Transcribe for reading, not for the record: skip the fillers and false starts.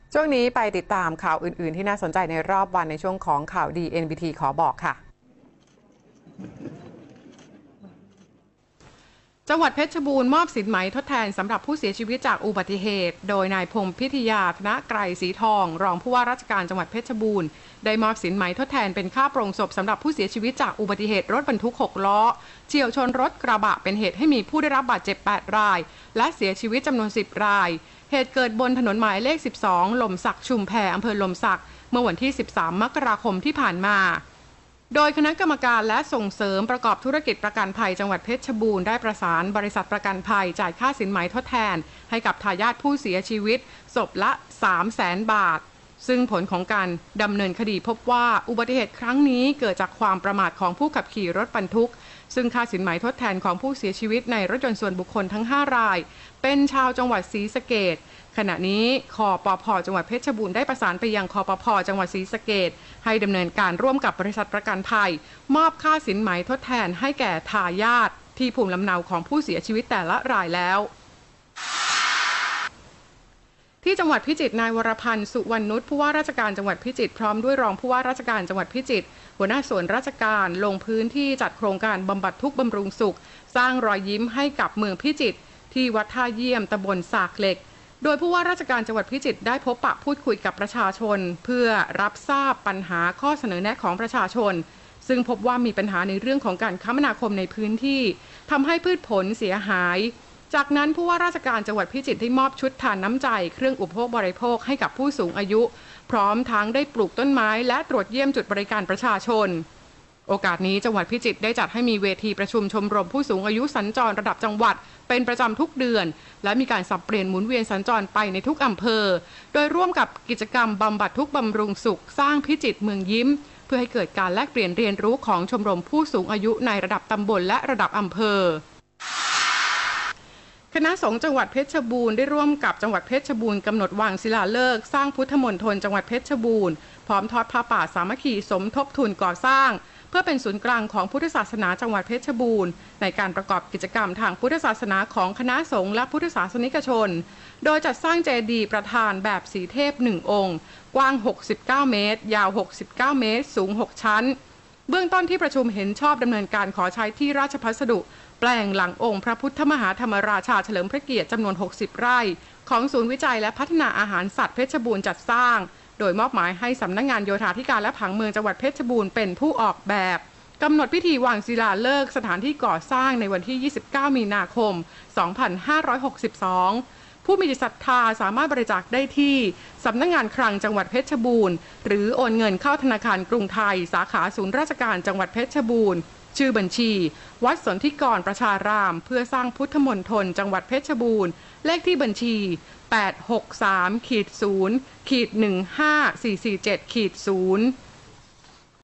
ช่วงนี้ไปติดตามข่าวอื่นๆที่น่าสนใจในรอบวันในช่วงของข่าวดี NBT ขอบอกค่ะจังหวัดเพชรบูรณ์มอบสินไหมทดแทนสำหรับผู้เสียชีวิตจากอุบัติเหตุโดยนายพงษ์พิทยาธนไกรศรีทองรองผู้ว่าราชการจังหวัดเพชรบูรณ์ได้มอบสินไหมทดแทนเป็นค่าโปร่งศพสำหรับผู้เสียชีวิตจากอุบัติเหตุรถบรรทุก6ล้อเฉี่ยวชนรถกระบะเป็นเหตุให้มีผู้ได้รับบาดเจ็บ8รายและเสียชีวิตจำนวน10รายเหตุเกิดบนถนนหมายเลข12หล่มสักชุมแพอำเภอหล่มสักเมื่อวันที่13มกราคมที่ผ่านมาโดยคณะกรรมการและส่งเสริมประกอบธุรกิจประกันภัยจังหวัดเพชรบูรณ์ได้ประสานบริษัทประกันภัยจ่ายค่าสินไหมทดแทนให้กับทายาทผู้เสียชีวิตศพละ 300,000 บาทซึ่งผลของการดำเนินคดีพบว่าอุบัติเหตุครั้งนี้เกิดจากความประมาทของผู้ขับขี่รถบรรทุกซึ่งค่าสินไหมทดแทนของผู้เสียชีวิตในรถยนต์ส่วนบุคคลทั้ง5รายเป็นชาวจังหวัดศรีสะเกษขณะนี้คปภ.จังหวัดเพชรบูรณ์ได้ประสานไปยังคปภ.จังหวัดศรีสะเกษให้ดำเนินการร่วมกับบริษัทประกันภัยมอบค่าสินไหมทดแทนให้แก่ทายาทที่ภูมิลำเนาของผู้เสียชีวิตแต่ละรายแล้วที่จังหวัดพิจิตรนายวรพันธ์สุวรรณนุชผู้ว่าราชการจังหวัดพิจิตรพร้อมด้วยรองผู้ว่าราชการจังหวัดพิจิตรหัวหน้าส่วนราชการลงพื้นที่จัดโครงการบำบัดทุกข์บำรุงสุขสร้างรอยยิ้มให้กับเมืองพิจิตรที่วัดท่าเยี่ยมตำบลสากเหล็กโดยผู้ว่าราชการจังหวัดพิจิตรได้พบปะพูดคุยกับประชาชนเพื่อรับทราบปัญหาข้อเสนอแนะของประชาชนซึ่งพบว่ามีปัญหาในเรื่องของการคมนาคมในพื้นที่ทำให้พืชผลเสียหายจากนั้นผู้ว่าราชการจังหวัดพิจิตรได้มอบชุดทานน้ำใจเครื่องอุปโภคบริโภคให้กับผู้สูงอายุพร้อมทั้งได้ปลูกต้นไม้และตรวจเยี่ยมจุดบริการประชาชนโอกาสนี้จังหวัดพิจิตรได้จัดให้มีเวทีประชุมชมรมผู้สูงอายุสัญจรระดับจังหวัดเป็นประจำทุกเดือนและมีการสับเปลี่ยนหมุนเวียนสัญจรไปในทุกอำเภอโดยร่วมกับกิจกรรมบำบัดทุกข์บำรุงสุขสร้างพิจิตรเมืองยิ้มเพื่อให้เกิดการแลกเปลี่ยนเรียนรู้ของชมรมผู้สูงอายุในระดับตำบลและระดับอำเภอคณะสงฆ์จังหวัดเพชรบูรณ์ได้ร่วมกับจังหวัดเพชรบูรณ์กำหนดวางศิลาฤกษ์สร้างพุทธมณฑลจังหวัดเพชรบูรณ์พร้อมทอดผ้าป่าสามัคคีสมทบทุนก่อสร้างเพื่อเป็นศูนย์กลางของพุทธศาสนาจังหวัดเพชรบูรณ์ในการประกอบกิจกรรมทางพุทธศาสนาของคณะสงฆ์และพุทธศาสนิกชนโดยจัดสร้างเจดีย์ประธานแบบสีเทพ1องค์กว้าง69เมตรยาว69เมตรสูง6ชั้นเบื้องต้นที่ประชุมเห็นชอบดำเนินการขอใช้ที่ราชพัสดุแปลงหลังองค์พระพุทธมหาธรรมราชาเฉลิมพระเกียรติจำนวน60ไร่ของศูนย์วิจัยและพัฒนาอาหารสัตว์เพชรบูรณ์จัดสร้างโดยมอบหมายให้สำนักงานโยธาธิการและผังเมืองจังหวัดเพชรบูรณ์เป็นผู้ออกแบบกำหนดพิธีวางศิลาฤกษ์สถานที่ก่อสร้างในวันที่29มีนาคม2562ผู้มีจิตศรัทธาสามารถบริจาคได้ที่สำนักงานคลังจังหวัดเพชรบูรณ์หรือโอนเงินเข้าธนาคารกรุงไทยสาขาศูนย์ราชการจังหวัดเพชรบูรณ์ชื่อบัญชีวัดสนธิกรประชารามเพื่อสร้างพุทธมณฑลจังหวัดเพชรบูรณ์เลขที่บัญชี863-0-15447-0